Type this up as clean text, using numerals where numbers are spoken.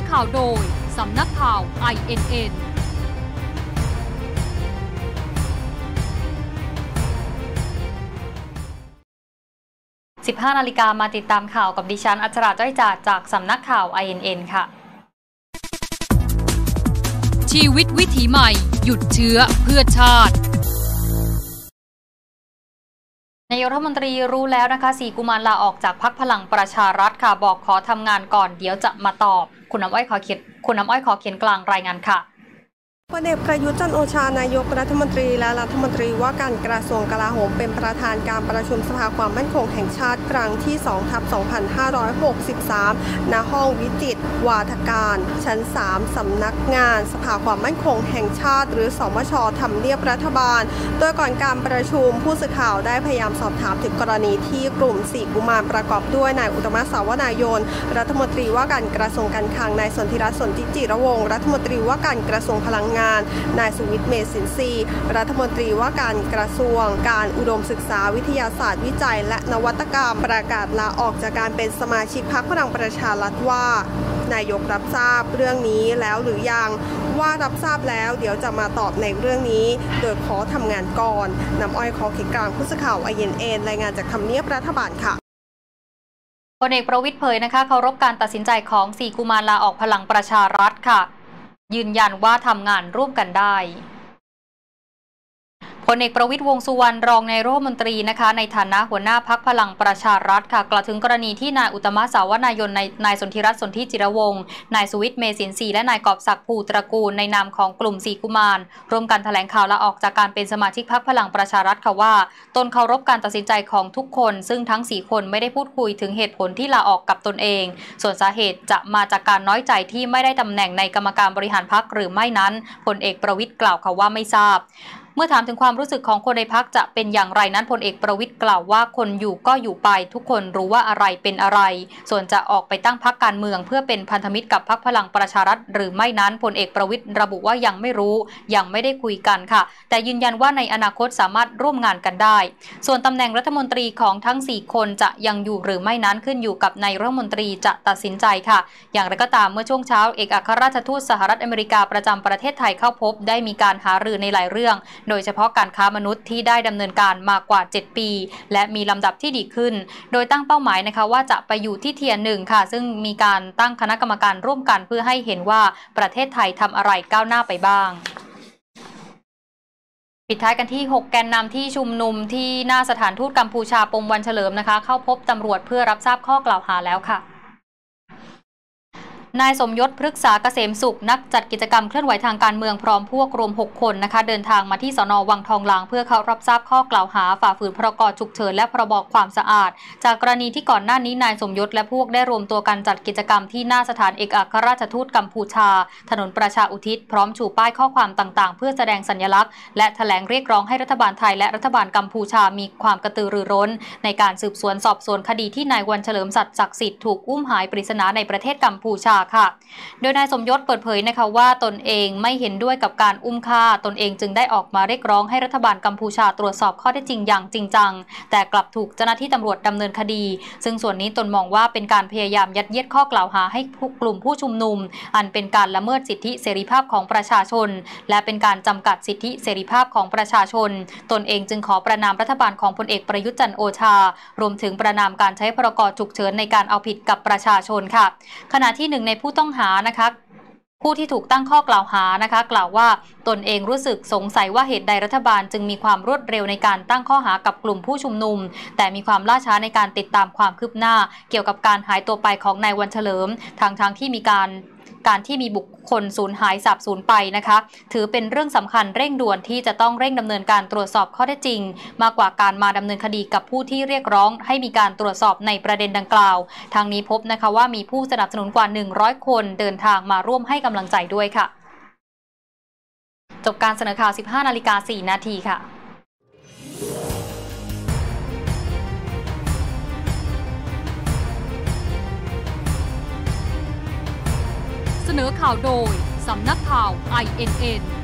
นอข่าวโดยสำนักข่าว INN 15 นาฬิกามาติดตามข่าวกับดิฉันอัชราจ้อยจ่าจากสำนักข่าว INN ค่ะชีวิตวิถีใหม่หยุดเชื้อเพื่อชาตินายกรัฐมนตรีรู้แล้วนะคะ4กุมารลาออกจากพรรคพลังประชารัฐค่ะบอกขอทำงานก่อนเดี๋ยวจะมาตอบคุณน้ำอ้อยขอเขียนกลางรายงานค่ะพลเอกประยุทธ์จันทร์โอชานายกรัฐมนตรีและรัฐมนตรีว่าการกระทรวงกลาโหมเป็นประธานการประชุมสภาความมั่นคงแห่งชาติครั้งที่ 2/2563 ณ ห้องวิจิตรวาทการ ชั้น 3 สำนักงานสภาความมั่นคงแห่งชาติหรือสมช.ทำเนียบรัฐบาลโดยก่อนการประชุมผู้สื่อข่าวได้พยายามสอบถามถึงกรณีที่กลุ่ม4กุมารประกอบด้วยนายอุตตมะ สาวนายนรัฐมนตรีว่าการกระทรวงการคลังนายสนธิรัตน์ สนธิจิรวงศ์รัฐมนตรีว่าการกระทรวงพลังงานนายสุวิทย์ เมษินทรีย์รัฐมนตรีว่าการกระทรวงการอุดมศึกษาวิทยาศาสตร์วิจัยและนวัตกรรมประกาศลาออกจากการเป็นสมาชิกพรรคพลังประชารัฐว่านายกรับทราบเรื่องนี้แล้วหรือยังว่ารับทราบแล้วเดี๋ยวจะมาตอบในเรื่องนี้โดยขอทำงานก่อนน้ำอ้อยขอเขียนกลางผู้สื่อข่าว INN รายงานจากทำเนียบรัฐบาลค่ะพลเอกประวิตรเผยนะคะเคารพการตัดสินใจของ4กุมารลาออกพลังประชารัฐค่ะยืนยันว่าทำงานร่วมกันได้พลเอกประวิตรวงษ์สุวรรณรองนายกรัฐมนตรีนะคะในฐานะหัวหน้าพรรคพลังประชารัฐค่ะกล่าวถึงกรณีที่นายอุตตมะ สาวนายนนายสนธิรัตน์ สนธิจิรวงศ์นายสุวิทย์ เมษินทรีย์และนายกอบศักดิ์ ภูตระกูลในนามของกลุ่ม4กุมารร่วมกันแถลงข่าวลาออกจากการเป็นสมาชิกพรรคพลังประชารัฐค่ะว่าตนเคารพการตัดสินใจของทุกคนซึ่งทั้ง4คนไม่ได้พูดคุยถึงเหตุผลที่ลาออกกับตนเองส่วนสาเหตุจะมาจากการน้อยใจที่ไม่ได้ตำแหน่งในกรรมการบริหารพรรคหรือไม่นั้นพลเอกประวิตรกล่าวค่ะว่าไม่ทราบเมื่อถามถึงความรู้สึกของคนในพรรคจะเป็นอย่างไรนั้นพลเอกประวิตรกล่าวว่าคนอยู่ก็อยู่ไปทุกคนรู้ว่าอะไรเป็นอะไรส่วนจะออกไปตั้งพรรคการเมืองเพื่อเป็นพันธมิตรกับพรรคพลังประชารัฐหรือไม่นั้นพลเอกประวิตรระบุว่ายังไม่รู้ยังไม่ได้คุยกันค่ะแต่ยืนยันว่าในอนาคตสามารถร่วมงานกันได้ส่วนตำแหน่งรัฐมนตรีของทั้ง4คนจะยังอยู่หรือไม่นั้นขึ้นอยู่กับนายรัฐมนตรีจะตัดสินใจค่ะอย่างไรก็ตามเมื่อช่วงเช้าเอกอัครราชทูตสหรัฐอเมริกาประจำประเทศไทยเข้าพบได้มีการหารือในหลายเรื่องโดยเฉพาะการค้ามนุษย์ที่ได้ดำเนินการมากว่า7ปีและมีลำดับที่ดีขึ้นโดยตั้งเป้าหมายนะคะว่าจะไปอยู่ที่เทียร์1ค่ะซึ่งมีการตั้งคณะกรรมการร่วมกันเพื่อให้เห็นว่าประเทศไทยทำอะไรก้าวหน้าไปบ้างปิดท้ายกันที่6แกนนำที่ชุมนุมที่หน้าสถานทูตกัมพูชาปมวันเฉลิมนะคะเข้าพบตำรวจเพื่อรับทราบข้อกล่าวหาแล้วค่ะนายสมยศ พฤกษาเกษมสุขนักจัดกิจกรรมเคลื่อนไหวทางการเมืองพร้อมพวกรวม6คนนะคะเดินทางมาที่สน.วังทองหลางเพื่อเข้ารับทราบข้อกล่าวหาฝ่าฝืนพรก.ฉุกเฉินและพรบ.ความสะอาดจากกรณีที่ก่อนหน้านี้นายสมยศและพวกได้รวมตัวกันจัดกิจกรรมที่หน้าสถานเอกอัครราชทูตกัมพูชาถนนประชาอุทิศพร้อมชูป้ายข้อความต่างๆเพื่อแสดงสัญลักษณ์และแถลงเรียกร้องให้รัฐบาลไทยและรัฐบาลกัมพูชามีความกระตือรือร้นในการสืบสวนสอบสวนคดีที่นายวันเฉลิมศักดิ์สิทธิ์ถูกอุ้มหายปริศนาในประเทศกัมพูชาค่ะโดยนายสมยศเปิดเผยนะคะว่าตนเองไม่เห็นด้วยกับการอุ้มฆ่าตนเองจึงได้ออกมาเรียกร้องให้รัฐบาลกัมพูชาตรวจสอบข้อเท็จจริงอย่างจริงจังแต่กลับถูกเจ้าหน้าที่ตำรวจดำเนินคดีซึ่งส่วนนี้ตนมองว่าเป็นการพยายามยัดเยียดข้อกล่าวหาให้กลุ่มผู้ชุมนุมอันเป็นการละเมิดสิทธิเสรีภาพของประชาชนและเป็นการจำกัดสิทธิเสรีภาพของประชาชนตนเองจึงขอประณามรัฐบาลของพลเอกประยุทธ์จันทร์โอชารวมถึงประณามการใช้พรก.ฉุกเฉินในการเอาผิดกับประชาชนค่ะขณะที่หนึ่งในผู้ต้องหานะคะผู้ที่ถูกตั้งข้อกล่าวหานะคะกล่าวว่าตนเองรู้สึกสงสัยว่าเหตุใดรัฐบาลจึงมีความรวดเร็วในการตั้งข้อหากับกลุ่มผู้ชุมนุมแต่มีความล่าช้าในการติดตามความคืบหน้าเกี่ยวกับการหายตัวไปของนายวันเฉลิมทางที่มีการที่มีบุคคลสูญหายสาบสูญไปนะคะถือเป็นเรื่องสำคัญเร่งด่วนที่จะต้องเร่งดำเนินการตรวจสอบข้อเท็จจริงมากกว่าการมาดำเนินคดีกับผู้ที่เรียกร้องให้มีการตรวจสอบในประเด็นดังกล่าวทางนี้พบนะคะว่ามีผู้สนับสนุนกว่า100คนเดินทางมาร่วมให้กำลังใจด้วยค่ะจบการเสนอข่าว 15:04 นาทีค่ะเสนอข่าวโดยสำนักข่าว INN